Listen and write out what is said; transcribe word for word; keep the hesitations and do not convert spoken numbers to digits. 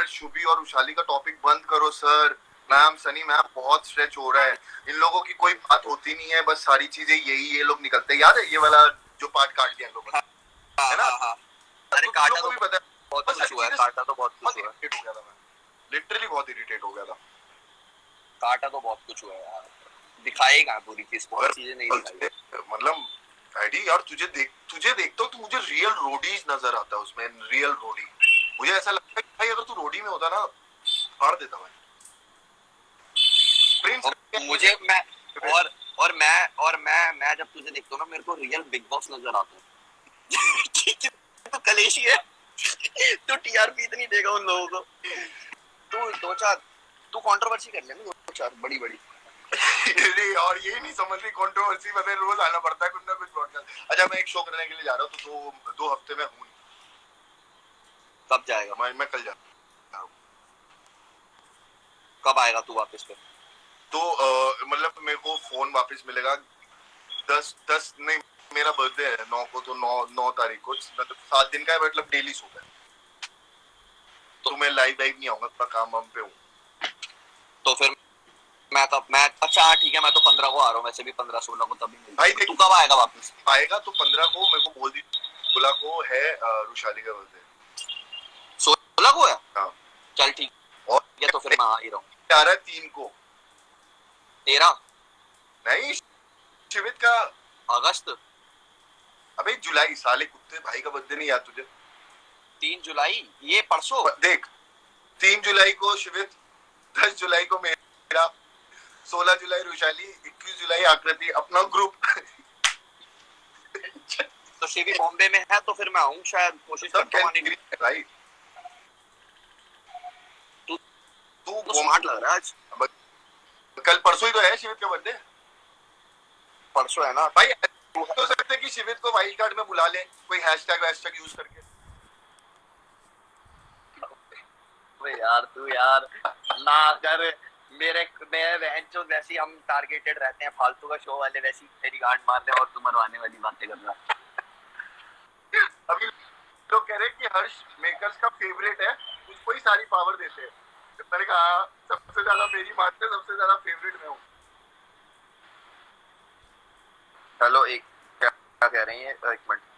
शुभी और उशाली का टॉपिक बंद करो सर, मैम सनी मैम बहुत स्ट्रेच हो रहा है, इन लोगों की कोई बात होती नहीं है, बस सारी चीजें यही ये लोग निकलते हैं। याद है ये वाला जो पार्ट काट दिया इन लोगों ने, है ना? अरे तो काटा तो भी पता है बहुत कुछ हुआ है, काटा तो बहुत कुछ हुआ है, इरिटेट हो गया था मैं, लिटरली बहुत इरिटेट हो गया था। काटा तो बहुत कुछ हुआ है यार, दिखाएगा पूरी चीज, बहुत चीजें नहीं दिखाई। मतलब आईडी यार तुझे देख तुझे देखता हूँ तो मुझे रियल रोडीज नजर आता है उसमें, रियल रोडी। मुझे ऐसा लगता है कि भाई अगर तू रोडी में होता ना फाड़ देता मैं। और मुझे मैं और और मैं और मैं मैं जब तुझे देखता हूँ ना मेरे को रियल बिग बॉस नजर आता है। तो कलेशी है, तो टीआरपी इतनी देगा उन लोगों को, तू दो चार तू कंट्रोवर्सी कर ले ना, दो चार बड़ी बड़ी। और ये नहीं समझ रही कंट्रोवर्सी में रोज आना पड़ता है कुछ ना कुछ पॉडकास्ट। अच्छा मैं एक शो करने के लिए जा रहा हूँ तो दो दो हफ्ते में हूँ। कब जाएगा? मैं मैं कल जा रहा हूँ। कब आएगा तू वापस पे? तो मतलब मेरे को फोन वापस मिलेगा दस दस नहीं, मेरा बर्थडे है नौ को, तो नौ नौ तारीख को, मतलब सात दिन का है, मतलब डेली शो है। तो मैं लाइव लाइव नहीं आऊंगा, थोड़ा काम वाम पे हूँ। तो फिर मैं कब मैं अच्छा ठीक है, मैं तो पंद्रह को आ रहा हूँ, वैसे भी पंद्रह सोलह को तभी मिलता भाई। तू कब आएगा वापस? आएगा तो पंद्रह को, मेरे को बोल दी सोलह को है रुशाली का बर्थडे। सोलह को है? हाँ चल ठीक और है, तो फिर मैं आ ही रहा हूँ। आ रहा है तीन को। तेरह नहीं, शिवित का अगस्त। अबे जुलाई, साले कुत्ते, भाई का बर्थडे नहीं याद तुझे? तीन जुलाई, ये परसों। देख, तीन जुलाई को शिवित, दस जुलाई को मेरा, सोलह जुलाई रुशाली, इक्कीस जुलाई आकृति, अपना ग्रुप। तो शिवी बॉम्बे में है तो फिर मैं आऊँ शायद, कोशिश करता हूँ आने की। भाई तू तू तो स्मार्ट लग रहा है आज। कल परसों ही तो है शिवित का बर्थडे। परसों है ना भाई? हो सकता है कि शिवित को वाइल्ड कार्ड में बुला ले कोई हैशटैग हैशटैग यूज करके। अबे यार तू यार ना कर, मेरे मेरे बहनचोद वैसे हम टारगेटेड रहते हैं, फालतू का शो वाले वैसी तेरी गांड मार ले, और तू मरवाने वाली बातें कर रहा है। अभी लोग कह रहे हैं कि हर्ष मेकर्स का फेवरेट है, उसको ही सारी पावर देते हैं। मैंने कहा सबसे ज्यादा मेरी बात है, सबसे ज्यादा फेवरेट मैं हूँ। चलो एक क्या कह रही है, एक मिनट।